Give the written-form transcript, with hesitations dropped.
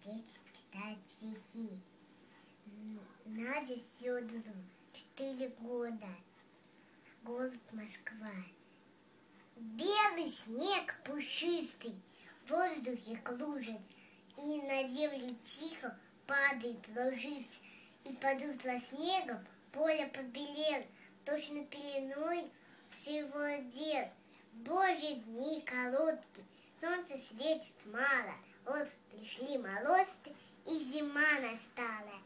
Дети читают стихи. Наде Федорову 4 года. Город Москва. Белый снег пушистый, в воздухе кружит, и на землю тихо падает, ложится, и подутло снегом поле побелел, точно пеленой все его одет. Божьи дни короткие, солнце светит мало, вот пришли морозы, и зима настала.